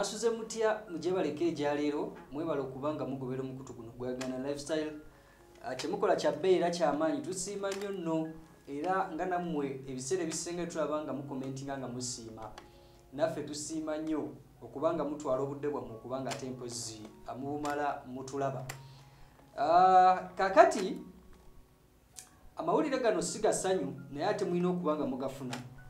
mwasuze mutya mujebaleke ejaleero mwebala okubanga mugobera omukutu guno gwagana lifestyle kyemukola kya bbeeyi era kyamaanyi tusiima nnyo nno era nga nammwe ebiseera ebisinga tulabanga mukomentinga nga musiima naffe tusiima nnyo okubanga mutwala obudde bwammwe okubanga ate mpozi mubumala mutulaba. Kakati amawulire gano siga ssanyu naye ate mulina okubanga mugafuna.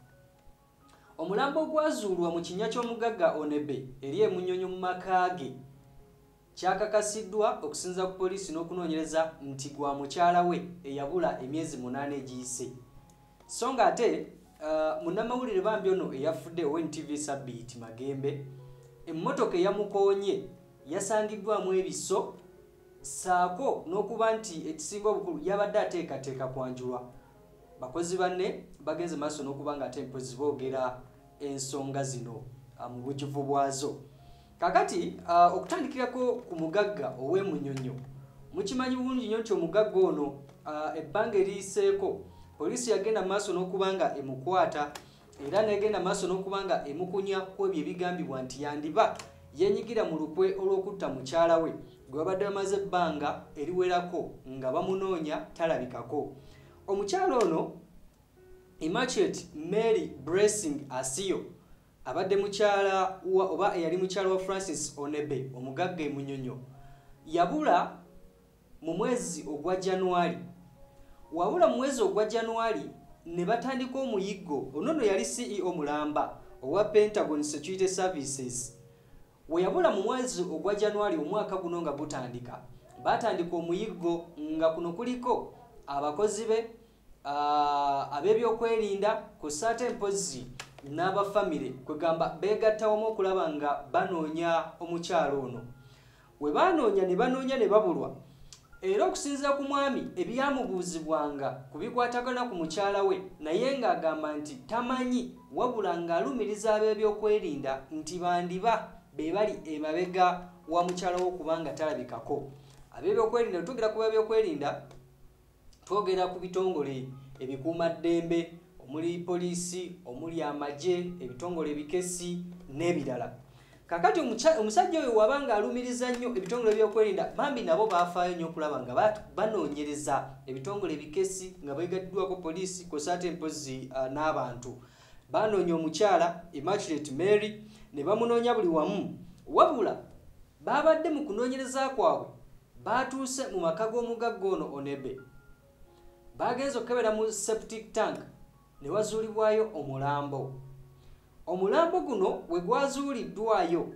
Omulambo ogwazuulwa mu kinnya ky'omugagga Onebe eri e Munyonyo mu maka ge kyakakasiddwa okusinza ku poliisi n'okunoonyereza nti gwa mukyala we eyabula emyezi 8 egiyise. So nga ate munnamawulire bambi ono eyafudde ONTV Sabbiiti Magembe emmotoka eyamukoonye yasangiddwamu ebiso saako n'okuba nti ekisinga obukulu yabadde ateekateeka kwanjulwa. Bakozi banne bagenze maaso n'okuba nga ate mpozi boogera ensonga zino mu bujjuvu bwazo. Kakati okutandikirako ku mugagga ow'e Munyonyo, mukimanyi bulungi nnyo nti omugagga ono ebbanga eriyiseeko poliisi yagenda maaso n'okuba nga emukwata era negenda maaso n'okuba nga emukunya ku ebyo ebigambibwa nti yandiba yenyigira mu lukwe olw'okutta mukyala we gwe babadde bamaze ebbanga eriwerako nga bamunoonya talabikako. Omukyala ono Immaculate Mary Blessing Asiyo abadde mukyala oba eyali mukyala wa Francis Onebe omugagga e Munyonyo yabula mu mwezi ogwa January. Wabula mu mwezi ogwa January ne batandika omuyiggo. Ono yali CEO mulamba owa Pentagon Security Services. We yabula mu mwezi ogwa January omwaka guno nga gutandika batandika omuyiggo nga kuno kuliko abakozi be ab'ebyokwerinda ku sate mpozi n'abafamile kwegamba beegattawamu okulaba nga banoonya omukyalo ono. We banoonya ne babulwa era okusinziira ku mwami ebyamubuuzibwanga ku bikwatagana ku mukyala we naye ng'agamba nti tamanyi wabula ng'alumiriza ab'ebyokwerinda nti bandiba be bali emabega wa mukyala we okubanga talabikako. Ab'ebyokwerinda twogera ku b'ebyokwerinda twogera ku bitongole ebikuumaddembe omuli poliisi omuli amagye ebitongole ebikesi n'ebirala. Kakati omusajja oyo wabanga alumiriza nnyo ebitongole ebyokwerinda bambi nabo baafaayo nnyo okulaba nga banoonyereza ebitongole ebikesi nga beegattiddwako poliisi kosaate mpozi n'abantu. Banoonya omukyala Immaculate Mary ne bamunoonya buli wamu wabula babadde mu kunoonyereza kwabwe batuuse mu maka g'omugagga ono Onebe. Bagenze okukebera mu septic tank ne wazuulibwayo omulambo. Omulambo guno we gwazuuliddwayo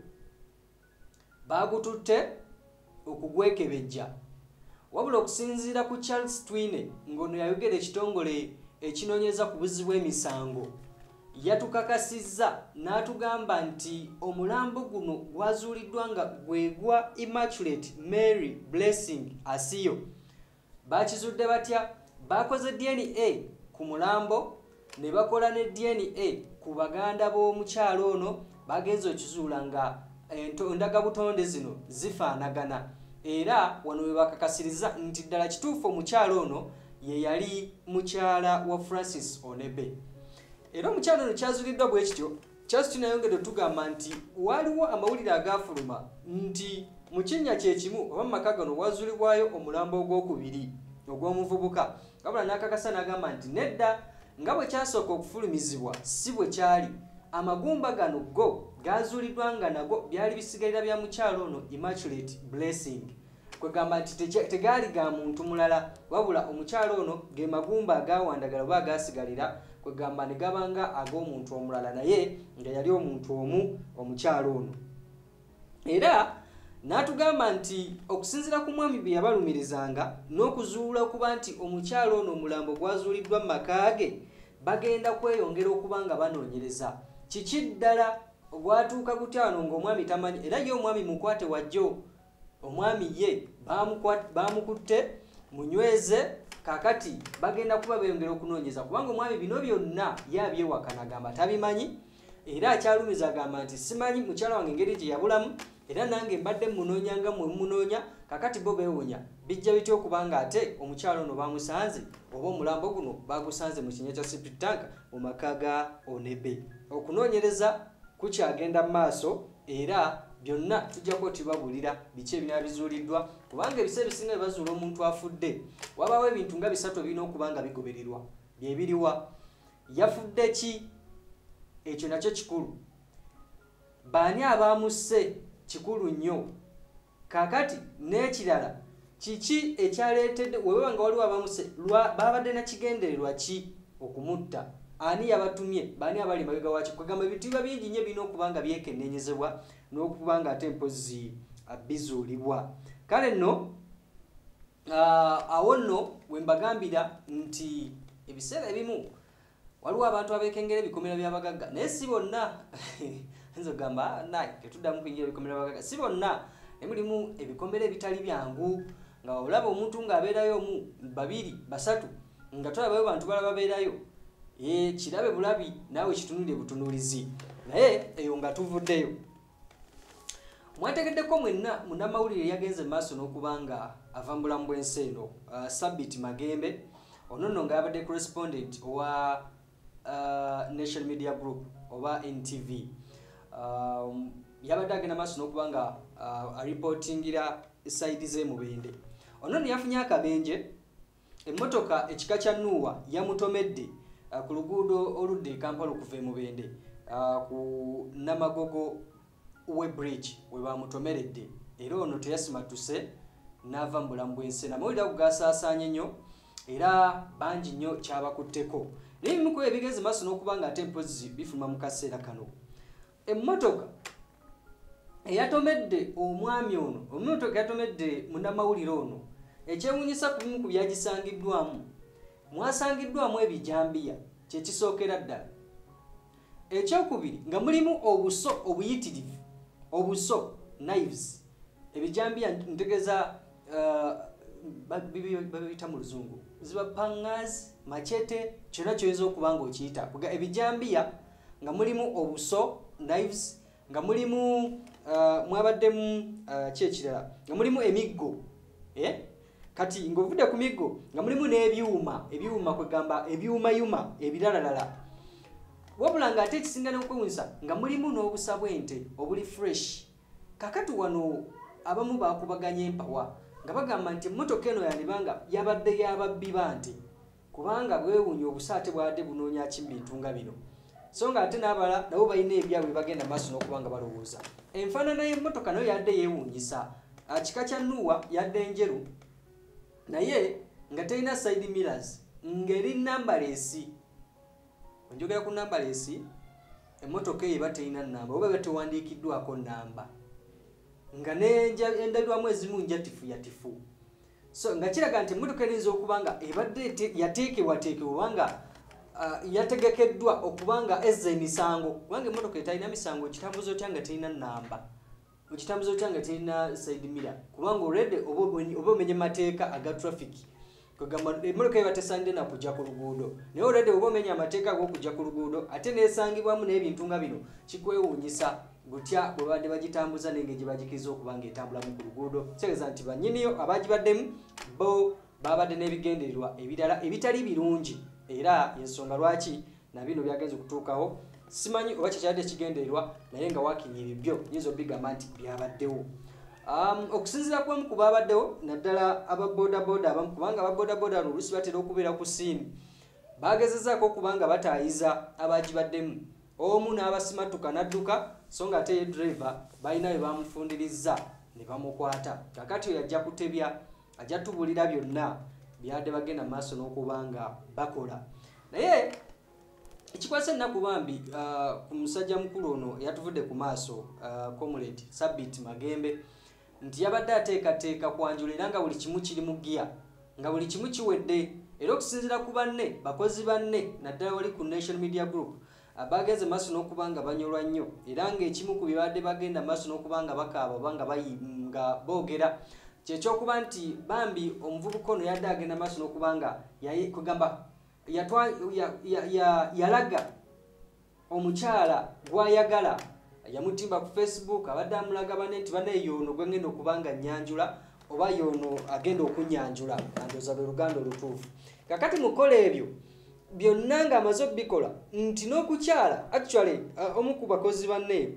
bagututte okugwekebejja wabula okusinziira ku Charles Twine ng'ono yayogera ekitongole ekinoonyeza ku buzzi bw'emisango yatukakasizza n'atugamba nti omulambo guno gwazuuliddwa nga gwegwa Immaculate Mary Blessing Asiyo. Bakizudde batya? Bakoze DNA ku mulambo ne bakola ne DNA ku baganda b'omukyalo ono bagenze okizuula nga endagabutonde zino zifaanagana era wano we bakakasiriza nti ddala kituufu omukyalo ono ye yali mukyala wa Francis Onebe. Era omukyalo ono kyazuuliddwa bwe kityo kyasi tunayongedde tugamba nti waliwo amawulire agaafuluma nti mu kinnya kyekimu oba mu maka gano wazuulibwayo omulambo ogwokubiri ogw'omuvubuka wabula n'akakasa n'agamba nti nedda nga bwe kyasooka okufulumizibwa si bwe kyali. Amagumba gano go gazuuliddwa nga nago byali bisigalira bya mukyalo ono Immaculate Blessing kwegamba nti tegaali ga muntu mulala wabula omukyalo ono ge magumba agawandagala oba agasigalira kwegamba ne gabanga ag'omuntu omulala naye nga yali omuntu omu omukyalo ono. Era n'atugamba nti okusinziira ku mwami bye yabalumirizanga n'okuzuula okuba nti omukyalo ono omulambo gwazuuliddwa mu maka ge bagenda kweyongera okuba nga banoonyereza kiki ddala ogwatuuka gutya wano ng'omwami tamanyi era ye omwami mukwate wajjo omwami ye bamukutte munyweze. Kakati bagenda kuba beeyongera okunoonyeza kubanga omwami bino byonna yabyewakana agamba tabimanyi era akyalumiza agamba nti simanyi mukyala wange engeri gye yabulamu era nange mbadde munoonya nga mwe munoonya. Kakati bo beewunya bijja bitya okubanga ate omukyalo ono bamusanze oba omulambo guno bagusanze mu kinnya kya septic tank mu maka ga Onebe. Okunoonyereza kukyagenda mu maaso era byonna tujja kuba tubabulira biki ebinaba bizuuliddwa kubanga ebiseera ebisinga bye bazuula omuntu afudde wabaawo ebintu nga 3 birina okuba nga bigobererwa byebiriwa yafudde ki ekyo nakyo kikulu baani abamusse kikulu nnyo kakati n'ekirala kiki ekyaleetedde wewe nga waliwo abamusse babadde nakigendererwa ki okumutta ani yabatumye baani abali mabega waki kwegamba ebintu biba bingi nnyo birina okuba nga byekennenyezebwa n'okuba nga ate mpozi bizuulibwa kale nno awo nno we mbagambira nti ebiseera ebimu waliwo abantu abekengera ebikomera by'abagagga naye si bonna nzo gamba naye tetuddamu kuyingira ebikomera by'abagagga si bonna ne mulimu ebikomera ebitali byangu nga olaba omuntu ng'abeerayo omu 2 3 nga tolabayo bantu balala babeerayo kirabe bulabi naawe kitunulire butunuulizi naye eyo nga tuvuddeyo mwategeddeko mwenna munnamawulire yagenze maaso n'okuba nga ava mu bulamu bw'ensi eno Sabit Magembe ono nno nga yabadde correspondent owa National Media Group oba NTV yabadde agenda maaso n'okuba nga aripotingira side z'emubende ono nno yafunye akabenje emmotoka ekika kya Nuwa yamutomedde ku luguudo oludde Kampala okuva emubende ku Namagogo we bridge we bamutomeredde era ono teyasimatuse n'ava mu bulamu bw'ensi amawulire ago gasaasaanye nnyo era bangi nnyo kyabakutteko naye bimu ku ebigenze maaso n'okuba nga ate mpozi bifuluma mu kaseera kano emmotoka eyatomedde omwami ono emmotoka yatomedde munnamawulire ono ekyewuunyisa ku bimu ku byagisangiddwamu mwasangiddwamu ebijambiya kyekisookera ddala ekyokubiri nga mulimu obuso obuyitirivu obuso knives ebijambiya ntegeza babiyita mu luzungu ziba pangas machete kyonna kyoyinza okuba nga okiyita ebijambiya nga mulimu obuso knives nga mulimu mwabaddemu kyekirala nga mulimu emiggo kati ng'ovudde ku miggo nga mulimu n'ebyuma kwegamba ebyumayuma ebiralalala wabula nga ate ekisinga n'okwewunyisa nga mulimu n'obusa bw'ente obuli fresh kakati wano abamu bakubaganya empawa nga bagamba nti emmotoka eno yandibanga yabadde yababbi bante kubanga bwewuunya obusa ate bwadde bunoonya ki bintu nga bino so nga ate n'abala nabo balina ebyabwe bagenda maaso n'okuba nga balowooza enfaanana y'emmotoka nayo yadde yeewuunyisa kika kya Nuwa yadde enjeru naye nga terina side mirrors ngeri nambalesi onjogera ku nambalesi emmotoka eyo eba terina namba oba eba tewandiikiddwako namba nga endabirwamu ezimu njatifu yatifu so nga kiraga nti emmotoka erinza okuba nga ebadde yateekebwateekebwa obanga yategekeddwa okuba nga ezza emisango kubanga emmotoka etalina misango okitambuza otya nga terina namba okitambuza otya nga terina side mirror kubanga already oba omenye mateeka aga traffic kwegamba emmotoka eba tesaanidde na kujja ku luguudo naye already oba omenya amateeka ag'okujja ku luguudo ate neesangibwamu n'ebintu nga bino kikwewuunyisa gutya bwe badde bagitambuza n'engeri gye bagikiriza okuba nga etambulamu ku luguudo kitegeeza nti bannyiniyo abagibaddemu bo babadde n'ebigendererwa ebirala ebitali birungi era ensonga lwaki na bino byagenze okutuukawo simanyi oba kyekyadde kigendererwa naye nga wakinyiribbyo yinza obigamba nti byabaddewo okusinziira kubamu ku babaddewo naddala ababodaboda abamu kubanga ababodaboda oluusi batera okubeera ku siini bagezezaako okuba nga bataayiza abagibaddemu omu n'abasimatuka n'adduka so nga ate ye driver balina bye bamufundiriza ne bamukwata kakati oyo ajja kutebya ajja tubulira byonna byadde bagenda mu maaso n'okuba nga bakola naye ekikwasa ennaku bambi ku musajja mukulu ono eyatuvudde ku maaso comrade Sabit Magembe nti yabadde ateekateeka kwanjula era nga buli kimu kiri mu giya nga buli kimu kiwedde era okusinziira ku banne bakozi banne naddala wali ku National Media Group bagenze maaso n'okuba nga banyolwa nnyo era ng'ekimu ku bibadde bagenda maaso n'okuba nga bakaaba oba nga boogera kyekyokuba nti bambi omuvubuka ono yadde agenda maaso n'okuba nga kugamba yalaga omukyala gwayagala yamutimba ku Facebook abadde amulaga banne nti banne yono gwe ngenda okuba nga nnyanjula oba yono agenda okunyanjula andooza lwe luganda olutuufu kakati mukola ebyo byonna ng'amaze okubikola nti n'okukyala actually omu ku bakozi banne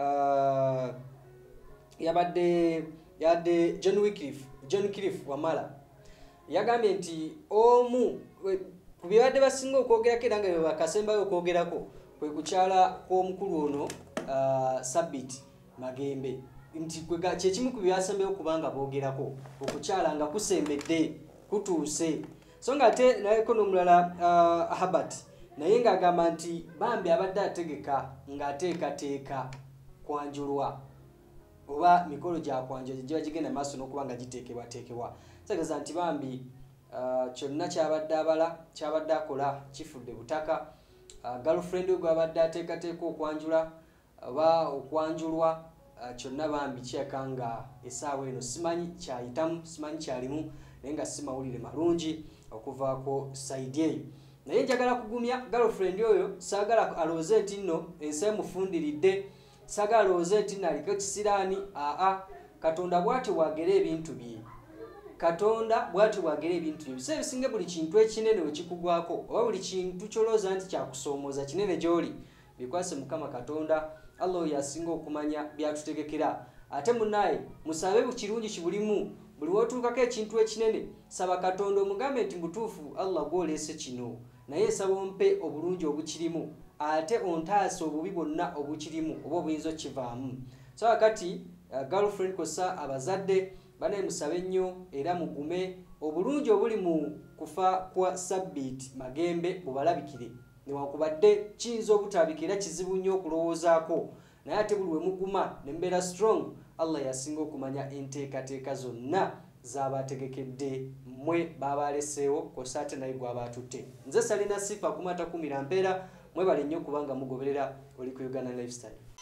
yabadde John Cliff Wamala yagambye nti omu ku byabadde basinga okwogerako era nga bye bakasembayo okwogerako kwe kukyala kw'omukulu ono Sabiti Magembe nti kyekimu ku byasembayo okubanga boogerako okukyala nga kusembedde kutuuse so nga ate nayeko n'omulala Habat naye ng'agamba nti bambi abadde ategeka ng'ateekateeka kwanjulwa oba mikolo gya kwanjula giba gigenda maaso n'okuba nga giteekebwateekebwa tegeeza nti bambi kyonna kyabadde akola kifudde butaka girlfriend we gwabadde ateekateeka okwanjula oba okwanjulwa kyonna bambi kyeka nga essaawa eno simanyi kyayitamu simanyi kyalimu naye nga si mawulire malungi okuvaako saidi eyo naye njagala kugumya girlfriend oyo saagala alowooze nti nno ensi emufundiridde saagala alowooze nti nno aliko kisiraani Katonda bw'ati bwagera ebintu bye Katonda bw'ati bwagera ebintu bye biseera bisinga buli kintu ekinene we kikugwako oba buli kintu kyolowooza nti kyakusoomooza kinene gy'oli bikwase Mukama Katonda Allah oyo asinga okumanya byatutegekera ate munnaye musabe bukirungi kibulimu buli wotuukako ekintu ekinene saba Katonda omugambe nti mutuufu Allah gw'oleese kino naye saba ompe obulungi obukirimu ate ontaase obubi bwonna obukirimu oba obuyinza okukivaamu so wakati girlfriend kosa abazadde banaye musabe nnyo era mugume obulungi obuli mu kufa kwa Sabiti Magembe bubalabikire newankubadde kiyinza obutabika era kizibu nnyo okulowoozaako naye ate buli we muguma ne mbeera strong Allah yasinga okumanya enteekateeka zonna z'abategekedde mmwe baabaleseewo kosa ate naye gw'abaatutte nze Salina Sifa kumata kumira mpeera mwebale nnyo kubanga mugoberera oli ku Uganda Lifestyle.